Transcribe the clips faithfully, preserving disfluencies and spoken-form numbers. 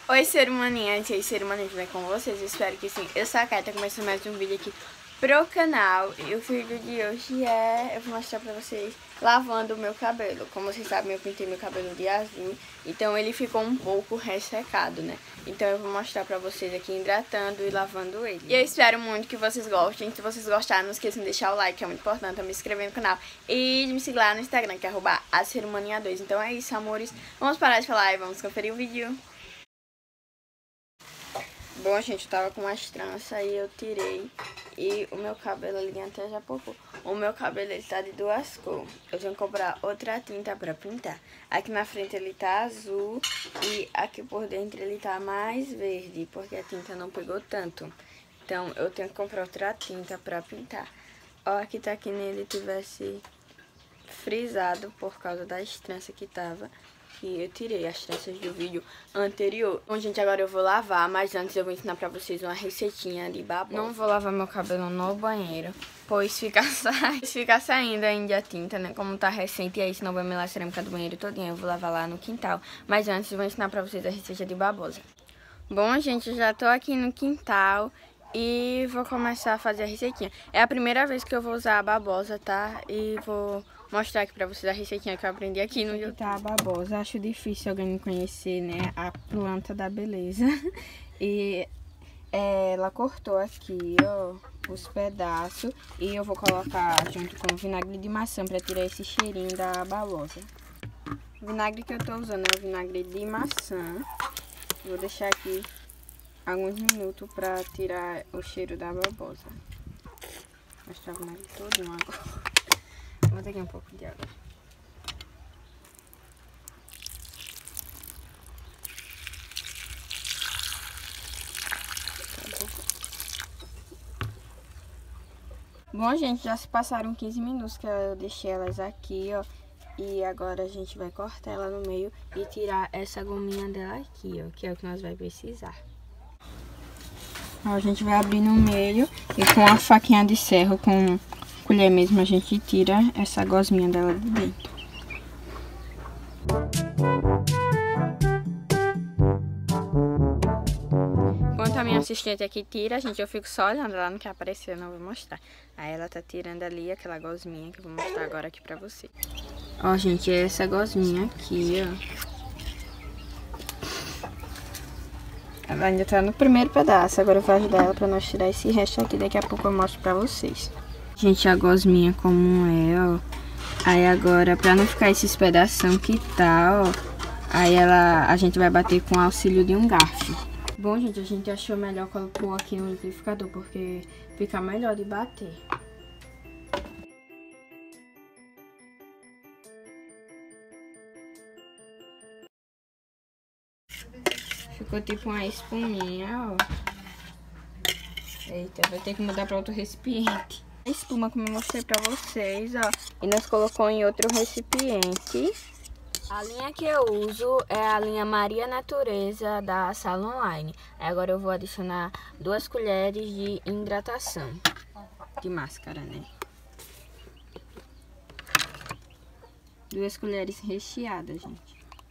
Oi, ser humaninhas, oi, ser humaninhas, tudo bem com vocês? Eu espero que sim. Eu sou a Kai, tô começando mais um vídeo aqui pro canal. E o vídeo de hoje é... eu vou mostrar pra vocês lavando o meu cabelo. Como vocês sabem, eu pintei meu cabelo de azul, então ele ficou um pouco ressecado, né? Então eu vou mostrar pra vocês aqui hidratando e lavando ele. E eu espero muito que vocês gostem. Se vocês gostaram, não esqueçam de deixar o like, que é muito importante, me inscrever no canal. E de me seguir lá no Instagram, que é arroba a ser humaninha dois. Então é isso, amores. Vamos parar de falar e vamos conferir o vídeo. Bom, gente, eu tava com umas tranças e eu tirei. E o meu cabelo ali até já pouco. O meu cabelo, ele tá de duas cores. Eu tenho que comprar outra tinta pra pintar. Aqui na frente ele tá azul e aqui por dentro ele tá mais verde, porque a tinta não pegou tanto. Então eu tenho que comprar outra tinta pra pintar. Ó, aqui tá que nem ele tivesse frisado por causa das tranças que tava. Que eu tirei as tranças do vídeo anterior. Bom, gente, agora eu vou lavar, mas antes eu vou ensinar pra vocês uma receitinha de babosa. Não vou lavar meu cabelo no banheiro, pois fica, sa... fica saindo ainda a tinta, né? Como tá recente, e aí senão vai melar a cerâmica do banheiro todinha. Eu vou lavar lá no quintal. Mas antes eu vou ensinar pra vocês a receita de babosa. Bom, gente, eu já tô aqui no quintal e vou começar a fazer a receitinha. É a primeira vez que eu vou usar a babosa, tá? E vou mostrar aqui pra vocês a receitinha que eu aprendi aqui no YouTube. Tá, a babosa. Acho difícil alguém não conhecer, né, a planta da beleza. E ela cortou aqui, ó, os pedaços. E eu vou colocar junto com o vinagre de maçã pra tirar esse cheirinho da babosa. O vinagre que eu tô usando é o vinagre de maçã. Vou deixar aqui alguns minutos pra tirar o cheiro da babosa. Vou mostrar o vinagre todo agora. Vou botar aqui um pouco de água. Bom, gente, já se passaram quinze minutos que eu deixei elas aqui, ó. E agora a gente vai cortar ela no meio e tirar essa gominha dela aqui, ó, que é o que nós vamos precisar. Ó, a gente vai abrir no meio e com a faquinha de serra, com colher mesmo, a gente tira essa gosminha dela de dentro. Enquanto a minha assistente aqui tira, gente, eu fico só olhando, ela não quer aparecer, eu não vou mostrar. Aí ela tá tirando ali aquela gosminha que eu vou mostrar agora aqui pra vocês. Ó, gente, é essa gosminha aqui, ó. Ela ainda tá no primeiro pedaço, agora eu vou ajudar ela pra nós tirar esse resto aqui, daqui a pouco eu mostro pra vocês. Gente, a gosminha como é, ó. Aí agora, pra não ficar esses pedação que tá, ó, aí ela, a gente vai bater com o auxílio de um garfo. Bom, gente, a gente achou melhor colocar aqui no liquidificador, porque fica melhor de bater. Ficou tipo uma espuminha, ó. Eita, vai ter que mudar pra outro recipiente. A espuma, como eu mostrei pra vocês, ó. E nós colocamos em outro recipiente. A linha que eu uso é a linha Maria Natureza da Salon Line. Agora eu vou adicionar duas colheres de hidratação. De máscara, né? Duas colheres recheadas, gente.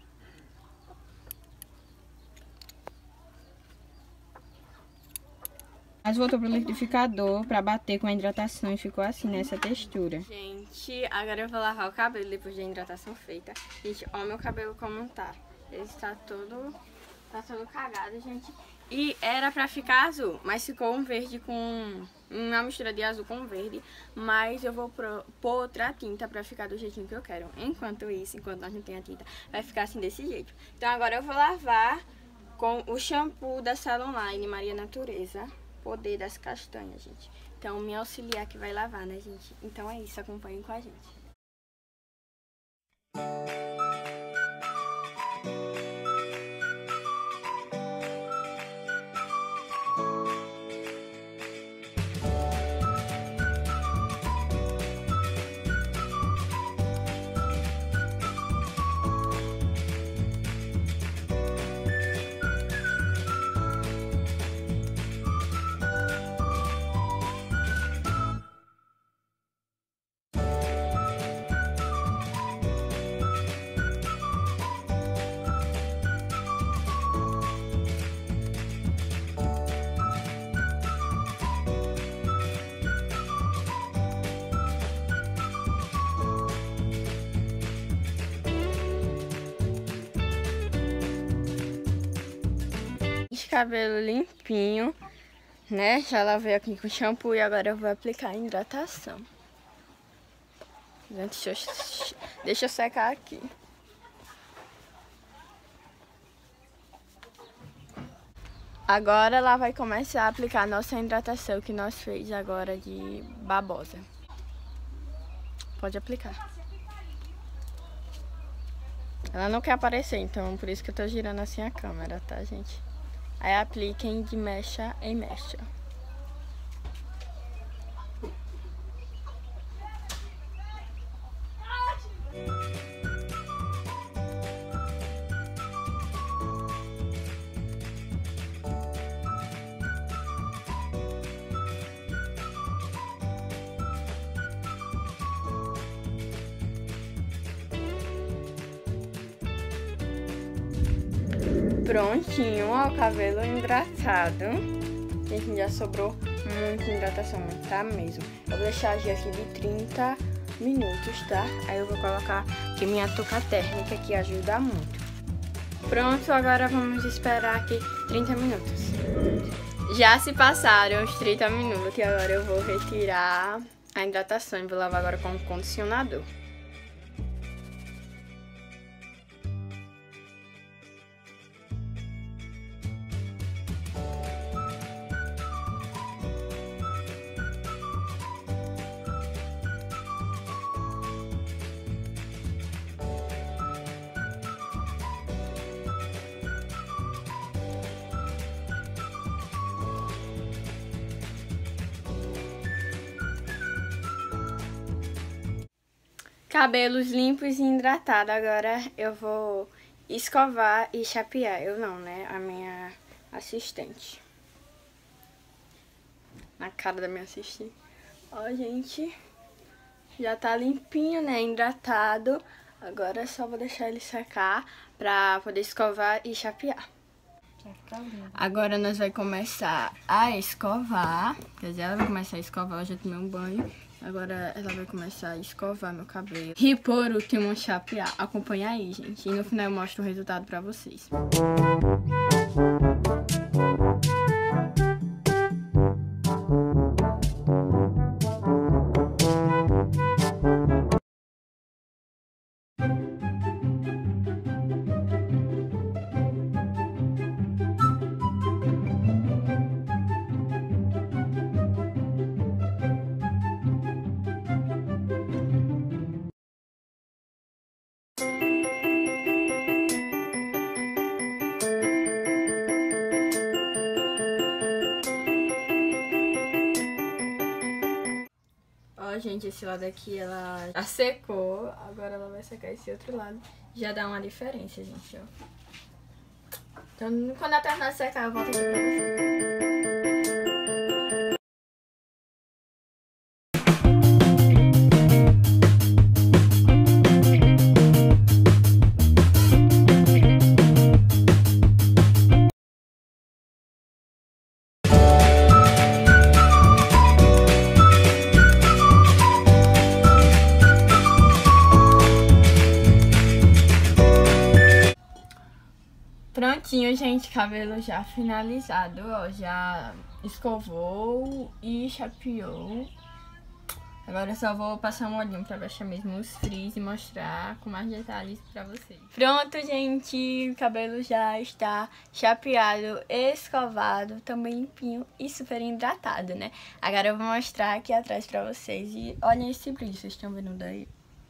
Mas voltou pro liquidificador pra bater com a hidratação e ficou assim, nessa textura. Gente, agora eu vou lavar o cabelo depois da hidratação feita. Gente, ó meu cabelo como tá. Ele está todo, tá todo cagado, gente. E era pra ficar azul, mas ficou um verde com... uma mistura de azul com verde. Mas eu vou pôr outra tinta pra ficar do jeitinho que eu quero. Enquanto isso, enquanto nós não tem a tinta, vai ficar assim desse jeito. Então agora eu vou lavar com o shampoo da Salon Line Maria Natureza. Poder das castanhas, gente. Então, me auxiliar que vai lavar, né, gente? Então é isso, acompanhem com a gente. cabelo limpinho, né? Já lavei aqui com shampoo e agora eu vou aplicar a hidratação. Deixa eu, deixa eu secar aqui. Agora ela vai começar a aplicar a nossa hidratação que nós fez agora de babosa. Pode aplicar. Ela não quer aparecer, então por isso que eu tô girando assim a câmera, tá, gente? Aí apliquem de mecha em mecha. Prontinho, ó, o cabelo hidratado. Gente, já sobrou muita hidratação, tá mesmo. Eu vou deixar agir aqui de trinta minutos, tá? Aí eu vou colocar aqui minha touca térmica, que ajuda muito. Pronto, agora vamos esperar aqui trinta minutos. Já se passaram os trinta minutos e agora eu vou retirar a hidratação e vou lavar agora com o condicionador. Cabelos limpos e hidratados. Agora eu vou escovar e chapear. Eu não, né? A minha assistente. Na cara da minha assistente. Ó, gente. Já tá limpinho, né? Hidratado. Agora é só vou deixar ele secar pra poder escovar e chapear. Agora nós vamos começar a escovar. Quer dizer, ela vai começar a escovar. Eu já tomei um banho. Agora ela vai começar a escovar meu cabelo. E por último, chapear. Acompanha aí, gente. E no final eu mostro o resultado pra vocês. Ó, gente, esse lado aqui ela já secou, agora ela vai secar esse outro lado. Já dá uma diferença, gente, ó. Então, quando ela terminar de secar, eu volto aqui pra vocês. Prontinho, gente, cabelo já finalizado, ó, já escovou e chapeou. Agora eu só vou passar um olhinho pra baixar mesmo os frizz e mostrar com mais detalhes pra vocês. Pronto, gente, o cabelo já está chapeado, escovado, também limpinho e super hidratado, né? Agora eu vou mostrar aqui atrás pra vocês e olhem esse brilho, vocês estão vendo daí?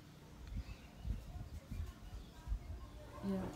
Yeah.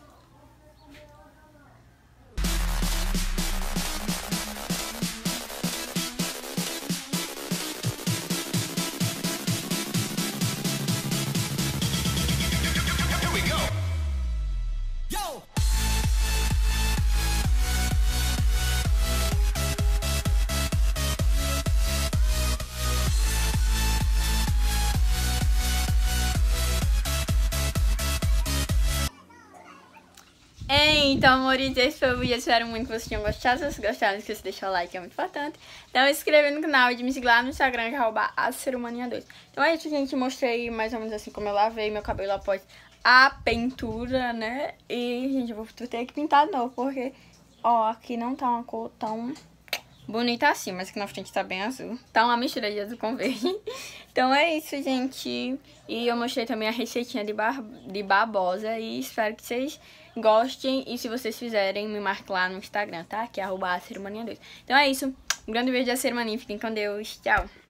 Então, amores, esse foi o vídeo. Eu espero muito que vocês tenham gostado. Se vocês gostaram, não esqueça de deixar o like, é muito importante. Então, se inscrever no canal e de me seguir lá no Instagram, que é arroba a serumania dois. Então é isso, gente. Mostrei mais ou menos assim como eu lavei meu cabelo após a pintura, né? E, gente, eu vou ter que pintar de novo, porque Ó, aqui não tá uma cor tão bonita assim, mas aqui na frente tá bem azul. Tá uma mistura de azul com verde. Então é isso, gente. E eu mostrei também a receitinha de, bar... de babosa. E espero que vocês gostem. E se vocês fizerem, me marque lá no Instagram, tá? Que é arroba a cerimônia dois. Então é isso. Um grande beijo da Cerimônia. Fiquem com Deus. Tchau.